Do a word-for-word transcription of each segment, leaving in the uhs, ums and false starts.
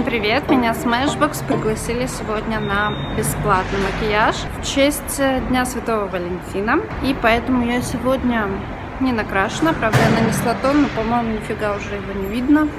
привет! Меня Smashbox пригласили сегодня на бесплатный макияж в честь Дня Святого Валентина. И поэтому я сегодня не накрашена. Правда, я нанесла тон, но, по-моему, нифига уже его не видно.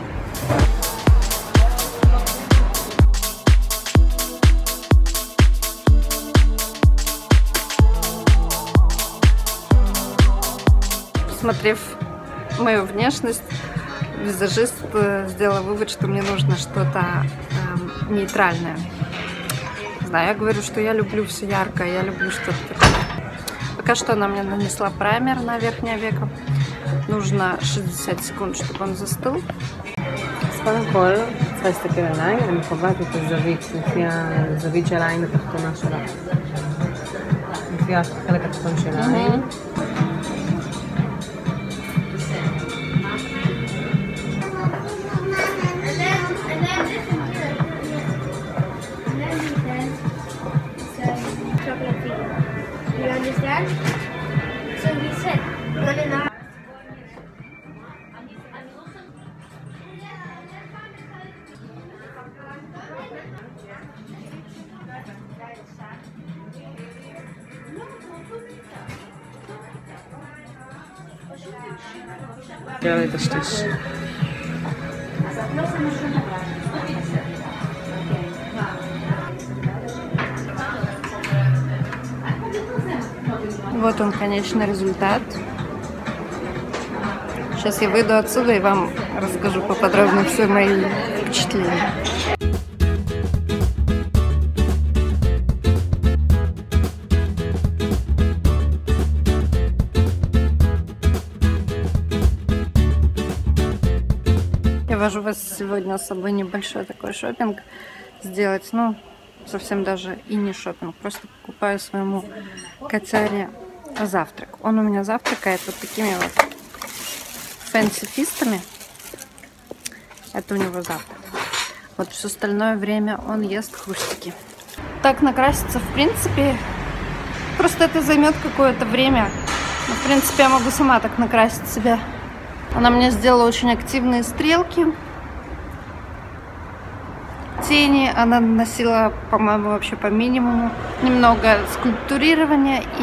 Посмотрев мою внешность, визажист сделала вывод, что мне нужно что-то э, нейтральное. Не знаю, я говорю, что я люблю все яркое, я люблю что-то такое. Пока что она мне нанесла праймер на верхнее веко. Нужно шестьдесят секунд, чтобы он застыл. אז קודם כל, צריכה להסתכל עליי, אני קובעת את הזווית לפי הזווית של העין התחתונה שלך. לפי החלק התחתון של העין. You understand? So he said, one and a half. Делай это штиш. Вот он, конечный результат. Сейчас я выйду отсюда и вам расскажу поподробнее все мои впечатления. Я вожу вас сегодня с собой небольшой такой шопинг сделать, ну, совсем даже и не шопинг, просто покупаю своему котяре завтрак. Он у меня завтракает вот такими вот фэнси-фистами. Это у него завтрак. Вот все остальное время он ест хрустики. Так накраситься, в принципе, просто это займет какое-то время. Но, в принципе, я могу сама так накрасить себя. Она мне сделала очень активные стрелки. Тени она наносила, по-моему, вообще по минимуму. Немного скульптурирования и...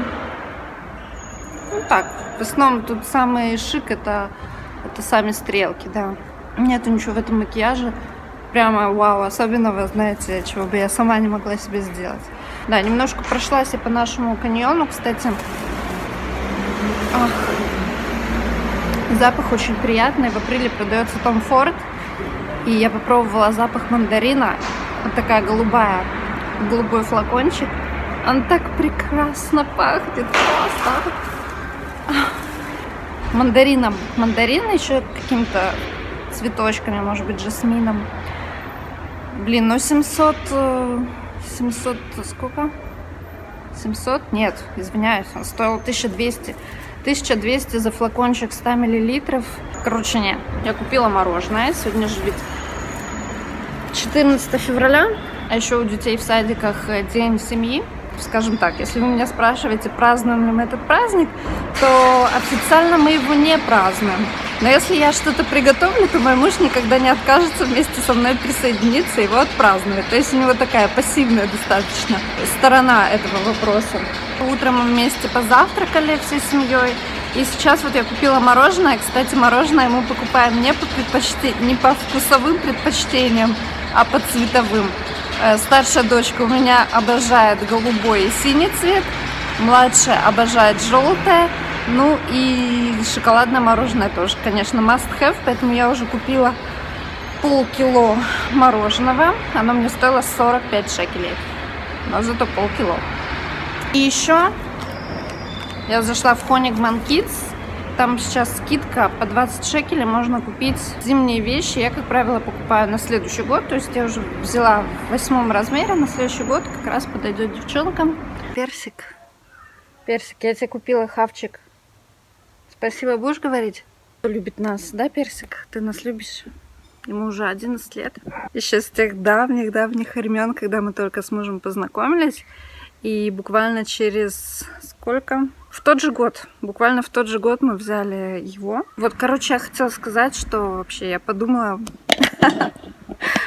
Ну так, в основном тут самый шик это, это сами стрелки, да. Нету ничего в этом макияже прямо вау, особенного, знаете, чего бы я сама не могла себе сделать. Да, немножко прошлась я по нашему каньону, кстати. Ах. Запах очень приятный. В апреле продается Tom Ford. И я попробовала запах мандарина. Вот такая голубая, голубой флакончик. Он так прекрасно пахнет. Просто. Мандарином. Мандарин еще какими-то цветочками, может быть, жасмином. Блин, ну семьсот... семьсот... Сколько? семьсот? Нет, извиняюсь. Он стоил тысяча двести. тысяча двести за флакончик сто миллилитров. Короче, нет. Я купила мороженое. Сегодня же ведь четырнадцатое февраля. А еще у детей в садиках день семьи. Скажем так, если вы меня спрашиваете, празднуем ли мы этот праздник, то официально мы его не празднуем. Но если я что-то приготовлю, то мой муж никогда не откажется вместе со мной присоединиться и его отпраздновать. То есть у него такая пассивная достаточно сторона этого вопроса. Утром мы вместе позавтракали всей семьей. И сейчас вот я купила мороженое. Кстати, мороженое мы покупаем не по, предпочте... не по вкусовым предпочтениям, а по цветовым. Старшая дочка у меня обожает голубой и синий цвет. Младшая обожает желтое. Ну и шоколадное мороженое тоже, конечно, must have. Поэтому я уже купила полкило мороженого. Оно мне стоило сорок пять шекелей. Но зато полкило. И еще я зашла в Honigman Kids. Там сейчас скидка по двадцать шекелей. Можно купить зимние вещи. Я, как правило, покупаю на следующий год. То есть я уже взяла в восьмом размере. На следующий год как раз подойдет девчонкам. Персик. Персик, я тебе купила хавчик. Спасибо, будешь говорить? Кто любит нас, да, Персик? Ты нас любишь? Ему уже одиннадцать лет. Еще с тех давних-давних времен, когда мы только с мужем познакомились. И буквально через сколько? В тот же год, буквально в тот же год мы взяли его. Вот, короче, я хотела сказать, что вообще я подумала,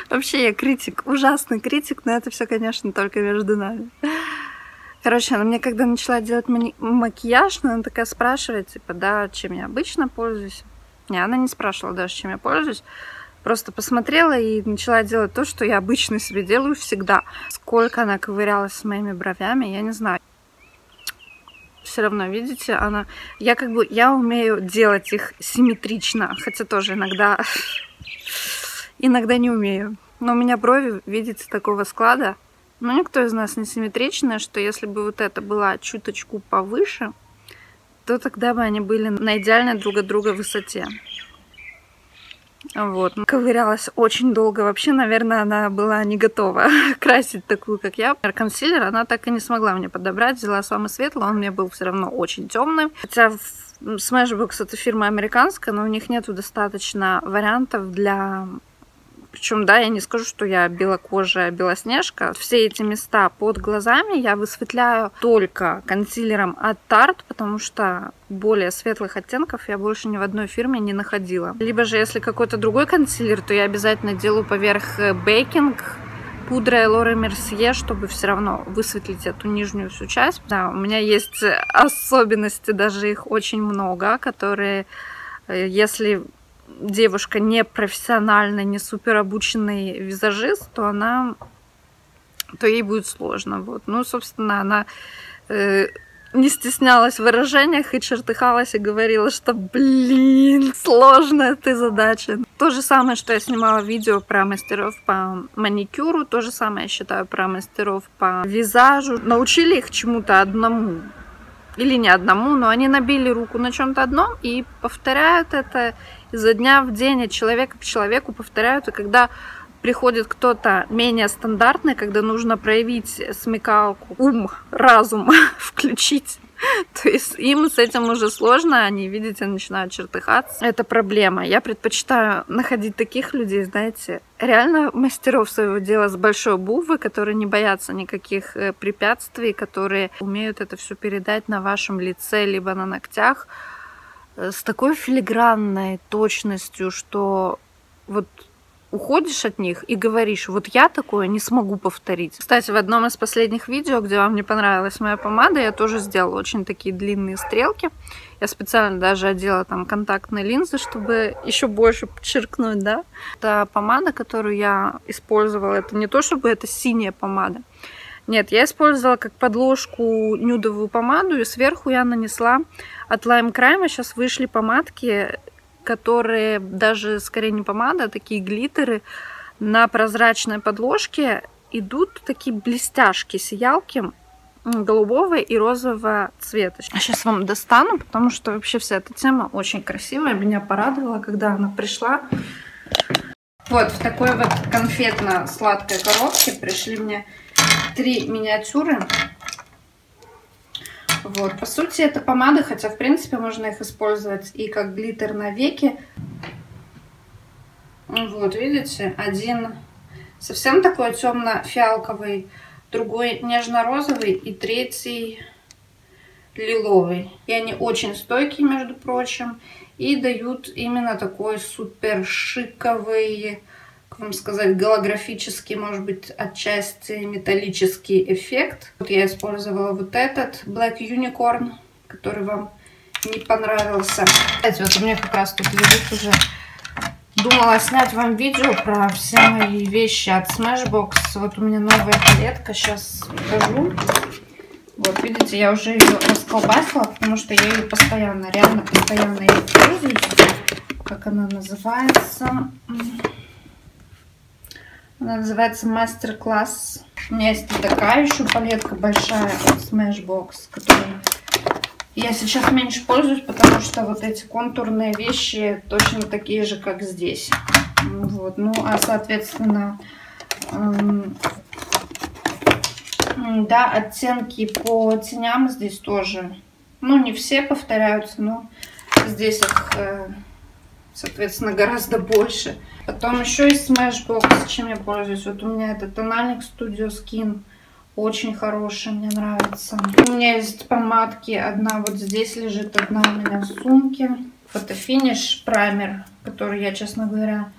Вообще я критик, ужасный критик, но это все, конечно, только между нами. Короче, она мне когда начала делать мани- макияж, она такая спрашивает, типа, да, чем я обычно пользуюсь. Не, она не спрашивала даже, чем я пользуюсь. Просто посмотрела и начала делать то, что я обычно себе делаю всегда. Сколько она ковырялась с моими бровями, я не знаю. Все равно, видите, она... Я как бы... Я умею делать их симметрично, хотя тоже иногда... Иногда не умею. Но у меня брови, видите, такого склада. Но никто из нас не симметричный, что если бы вот это была чуточку повыше, то тогда бы они были на идеальной друг от друга высоте. Вот. Ковырялась очень долго. Вообще, наверное, она была не готова красить такую, как я. Консилер она так и не смогла мне подобрать. Взяла самый светлый, он мне был все равно очень темный. Хотя Smashbox это фирма американская, но у них нету достаточно вариантов для... Причем, да, я не скажу, что я белокожая белоснежка. Все эти места под глазами я высветляю только консилером от Tarte, потому что более светлых оттенков я больше ни в одной фирме не находила. Либо же, если какой-то другой консилер, то я обязательно делаю поверх бейкинг пудрой Laura Mercier, чтобы все равно высветлить эту нижнюю всю часть. Да, у меня есть особенности, даже их очень много, которые, если... девушка не профессиональный, не супер обученный визажист, то она, то ей будет сложно. Вот. Ну, собственно, она э, не стеснялась в выражениях и чертыхалась и говорила, что, блин, сложная ты задача. То же самое, что я снимала видео про мастеров по маникюру, то же самое я считаю про мастеров по визажу. Научили их чему-то одному. Или не одному, но они набили руку на чем-то одном и повторяют это изо дня в день, от человека к человеку повторяют. И когда приходит кто-то менее стандартный, когда нужно проявить смекалку, ум, разум включить, то есть им с этим уже сложно, они, видите, начинают чертыхаться. Это проблема. Я предпочитаю находить таких людей, знаете, реально мастеров своего дела с большой буквы, которые не боятся никаких препятствий, которые умеют это все передать на вашем лице, либо на ногтях с такой филигранной точностью, что вот уходишь от них и говоришь, вот я такое не смогу повторить. Кстати, в одном из последних видео, где вам не понравилась моя помада, я тоже сделала очень такие длинные стрелки. Я специально даже одела там контактные линзы, чтобы еще больше подчеркнуть, да. Это помада, которую я использовала, это не то, чтобы это синяя помада. Нет, я использовала как подложку нюдовую помаду, и сверху я нанесла от Lime Crime. Сейчас вышли помадки, которые даже скорее не помада, а такие глиттеры на прозрачной подложке. Идут такие блестяшки, сиялки голубого и розового цвета. Сейчас вам достану, потому что вообще вся эта тема очень красивая. Меня порадовала, когда она пришла. Вот в такой вот конфетно-сладкой коробке пришли мне три миниатюры. Вот, по сути, это помады, хотя, в принципе, можно их использовать и как глиттер на веки. Вот, видите, один совсем такой темно-фиалковый, другой нежно-розовый и третий лиловый. И они очень стойкие, между прочим, и дают именно такой супер шиковый, как вам сказать, голографический, может быть, отчасти металлический эффект. Вот я использовала вот этот Black Unicorn, который вам не понравился. Кстати, вот у меня как раз тут лежит уже. Думала снять вам видео про все мои вещи от Smashbox. Вот у меня новая палетка, сейчас покажу. Вот, видите, я уже ее расколбасила, потому что я ее постоянно, реально постоянно ее пользуюсь. Как она называется? Она называется Masterclass. У меня есть и такая еще палетка большая от Smashbox, которую я сейчас меньше пользуюсь, потому что вот эти контурные вещи точно такие же, как здесь. Вот. Ну, а соответственно, эм, да, оттенки по теням здесь тоже, ну, не все повторяются, но здесь их, э, соответственно, гораздо больше. Потом еще из Smashbox, чем я пользуюсь. Вот у меня это тональник Studio Skin. Очень хороший, мне нравится. У меня есть помадки. Одна вот здесь лежит, одна у меня в сумке. Фотофиниш праймер, который я, честно говоря,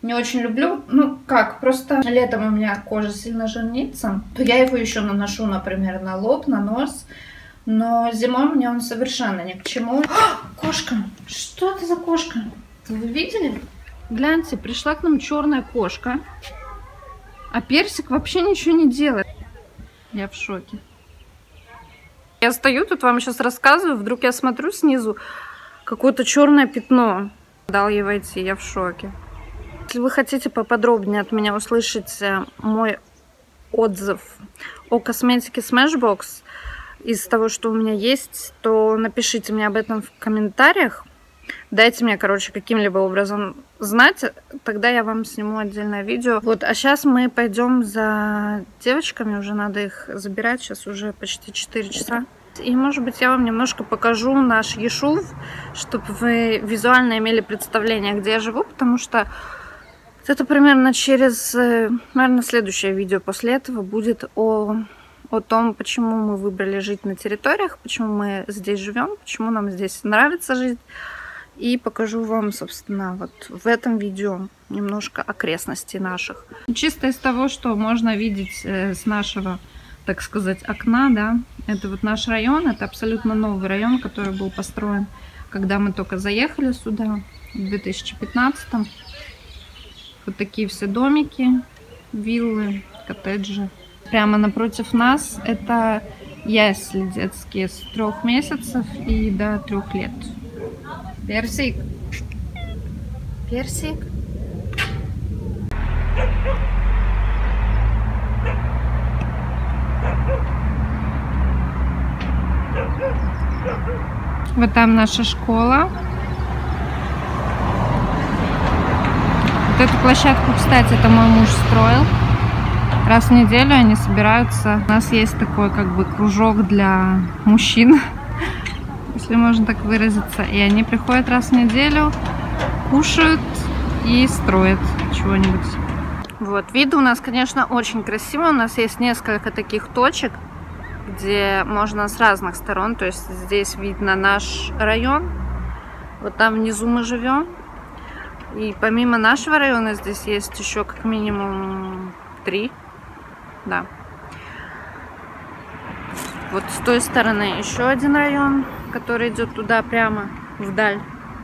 не очень люблю. Ну, как, просто летом у меня кожа сильно жирнится, то я его еще наношу, например, на лоб, на нос. Но зимой мне он совершенно ни к чему. А, кошка! Что это за кошка? Вы видели? Гляньте, пришла к нам черная кошка, а персик вообще ничего не делает. Я в шоке. Я стою тут, вам сейчас рассказываю, вдруг я смотрю снизу, какое-то черное пятно. Дал ей войти, я в шоке. Если вы хотите поподробнее от меня услышать мой отзыв о косметике Smashbox, из того, что у меня есть, то напишите мне об этом в комментариях. Дайте мне, короче, каким-либо образом знать, тогда я вам сниму отдельное видео. Вот, а сейчас мы пойдем за девочками, уже надо их забирать, сейчас уже почти четыре часа. И, может быть, я вам немножко покажу наш Ешув, чтобы вы визуально имели представление, где я живу, потому что это примерно через, наверное, следующее видео после этого будет о... о том, почему мы выбрали жить на территориях, почему мы здесь живем, почему нам здесь нравится жить. И покажу вам, собственно, вот в этом видео немножко окрестностей наших. Чисто из того, что можно видеть с нашего, так сказать, окна, да, это вот наш район, это абсолютно новый район, который был построен, когда мы только заехали сюда в две тысячи пятнадцатом. Вот такие все домики, виллы, коттеджи. Прямо напротив нас это ясли детские с трех месяцев и до трех лет. Персик. Персик. Вот там наша школа. Вот эту площадку, кстати, это мой муж строил. Раз в неделю они собираются. У нас есть такой как бы кружок для мужчин, если можно так выразиться. И они приходят раз в неделю, кушают и строят чего-нибудь. Вот, виды у нас, конечно, очень красиво. У нас есть несколько таких точек, где можно с разных сторон. То есть здесь видно наш район. Вот там внизу мы живем. И помимо нашего района здесь есть еще как минимум три. Да. Вот с той стороны еще один район, который идет туда прямо вдаль.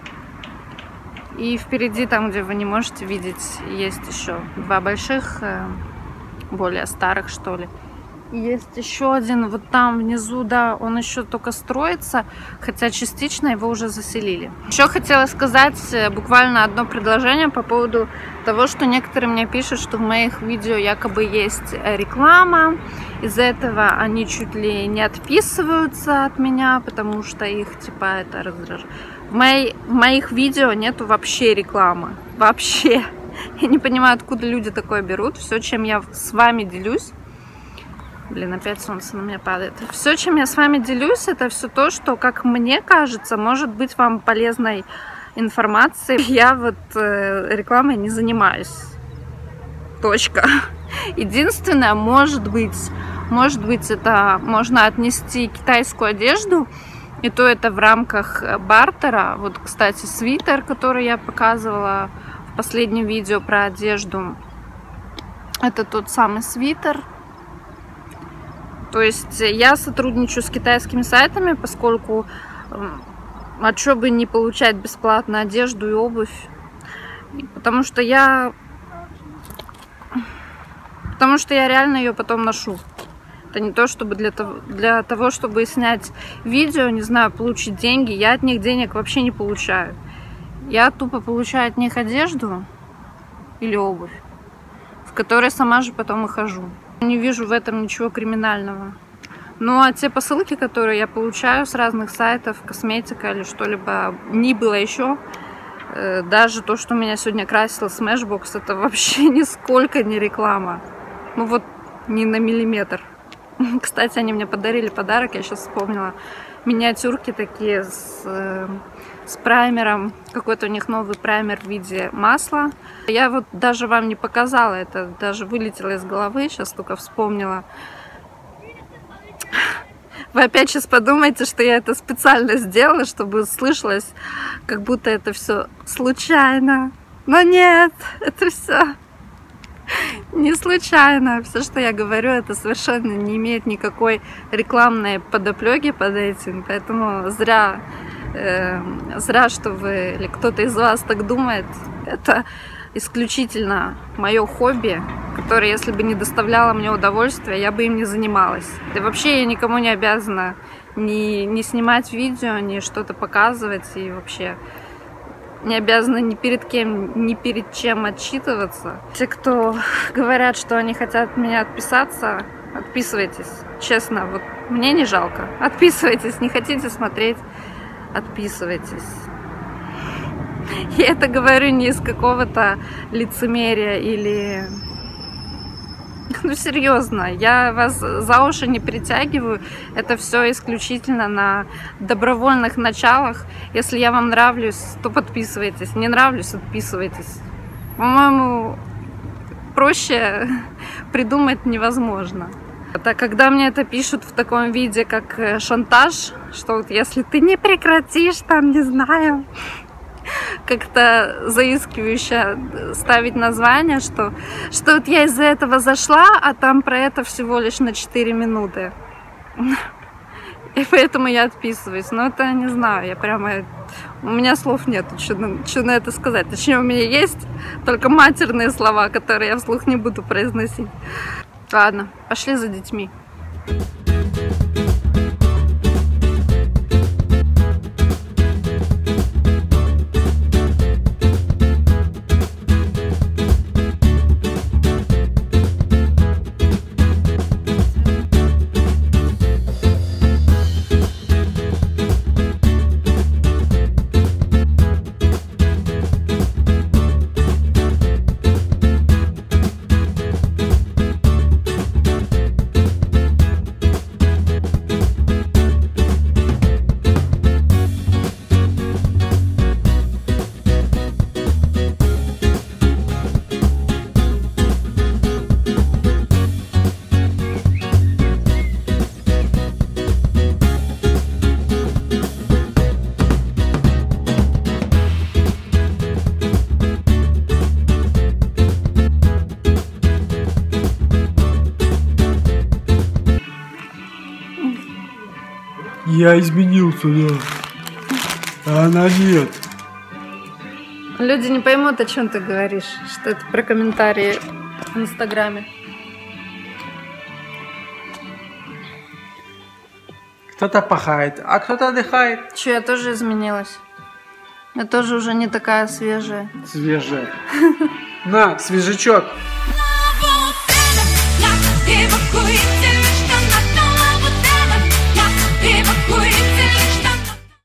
И впереди, там, где вы не можете видеть, есть еще два больших, более старых, что ли. И есть еще один вот там внизу, да, он еще только строится, хотя частично его уже заселили. Еще хотела сказать буквально одно предложение по поводу того, что некоторые мне пишут, что в моих видео якобы есть реклама. Из-за этого они чуть ли не отписываются от меня, потому что их типа это раздражает. В, моей, в моих видео нету вообще рекламы. Вообще. Я не понимаю, откуда люди такое берут. Все, чем я с вами делюсь. Блин, опять солнце на меня падает. Все, чем я с вами делюсь, это все то, что, как мне кажется, может быть вам полезной информацией. Я вот э, рекламой не занимаюсь. Точка. Единственное, может быть, может быть, это можно отнести китайскую одежду, и то это в рамках бартера. Вот, кстати, свитер, который я показывала в последнем видео про одежду, это тот самый свитер. То есть я сотрудничаю с китайскими сайтами, поскольку а что бы не получать бесплатно одежду и обувь, потому что я потому что я реально ее потом ношу. Это не то, чтобы для того, для того, чтобы снять видео, не знаю, получить деньги. Я от них денег вообще не получаю. Я тупо получаю от них одежду или обувь, в которой сама же потом и хожу. Не вижу в этом ничего криминального. Ну а те посылки, которые я получаю с разных сайтов, косметика или что-либо ни было еще, э, даже то, что меня сегодня красила Smashbox, это вообще нисколько не реклама. Ну вот ни на миллиметр. Кстати, они мне подарили подарок, я сейчас вспомнила. Миниатюрки такие с, э, с праймером. Какой-то у них новый праймер в виде масла. Я вот даже вам не показала, это даже вылетело из головы, сейчас только вспомнила. Вы опять сейчас подумаете, что я это специально сделала, чтобы слышалось, как будто это все случайно. Но нет, это все не случайно. Все, что я говорю, это совершенно не имеет никакой рекламной подоплеки под этим. Поэтому зря, э, зря, что вы или кто-то из вас так думает. Это исключительно мое хобби, которое, если бы не доставляло мне удовольствия, я бы им не занималась. И вообще я никому не обязана ни, ни снимать видео, ни что-то показывать, и вообще не обязана ни перед кем, ни перед чем отчитываться. Те, кто говорят, что они хотят от меня отписаться, отписывайтесь. Честно, вот мне не жалко. Отписывайтесь, не хотите смотреть, отписывайтесь. Я это говорю не из какого-то лицемерия или... Ну, серьезно, я вас за уши не притягиваю. Это все исключительно на добровольных началах. Если я вам нравлюсь, то подписывайтесь. Не нравлюсь, отписывайтесь. По-моему, проще придумать невозможно. А когда мне это пишут в таком виде, как шантаж, что вот если ты не прекратишь, там, не знаю, как-то заискивающе ставить название, что, что вот я из-за этого зашла, а там про это всего лишь на четыре минуты. И поэтому я отписываюсь. Но это не знаю, я прямо... У меня слов нет, что на, что на это сказать. Точнее, у меня есть только матерные слова, которые я вслух не буду произносить. Ладно, пошли за детьми. Я изменился, да. А она нет. Люди не поймут, о чем ты говоришь, что это про комментарии в Инстаграме. Кто-то пахает, а кто-то отдыхает. Че, я тоже изменилась. Я тоже уже не такая свежая. Свежая. На, свежачок. Evacuate